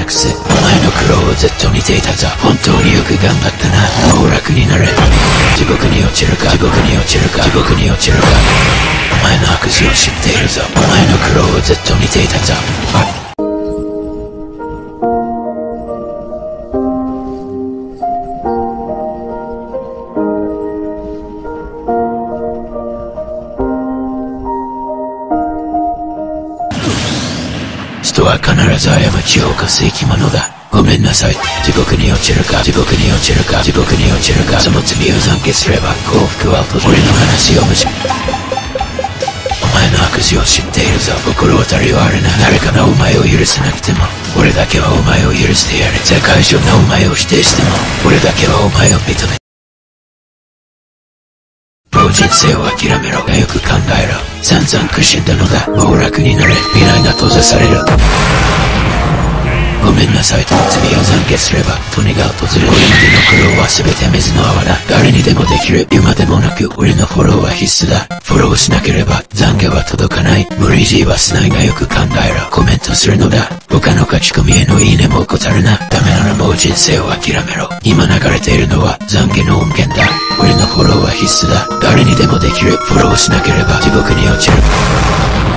くせ。お前の苦労をずっと見ていたぞ。本当によく頑張ったな。もう楽になれ。地獄に落ちるか、地獄に落ちるか、地獄に落ちるか。お前の悪事を知っているぞ。お前の苦労をずっと見ていたぞ。人は必ず過ちを犯す生き物だ。ごめんなさい。地獄に落ちるか、地獄に落ちるか、地獄に落ちるか。その罪を懺悔すれば幸福は訪れ。俺の話を無視。お前の悪事を知っているぞ。心当たりはあるな。誰かがお前を許せなくても俺だけはお前を許してやる。世界中のお前を否定しても俺だけはお前を認め。もう人生を諦めろ。よく考えろ。散々苦しんだのだ。もう楽になれ。未来が閉ざされる。ごめんなさいと罪を懺悔すれば富が訪れる。俺までの苦労は全て水の泡だ。誰にでもできる。今でもなく俺のフォローは必須だ。フォローしなければ懺悔は届かない。無理強いはしないがよく考えろ。コメントするのだ。他の書き込みへのいいねも怠るな。ダメならもう人生を諦めろ。今流れているのは懺悔の音源だ。俺のフォローは必須だ。誰にでもできる。フォローしなければ地獄に落ちる。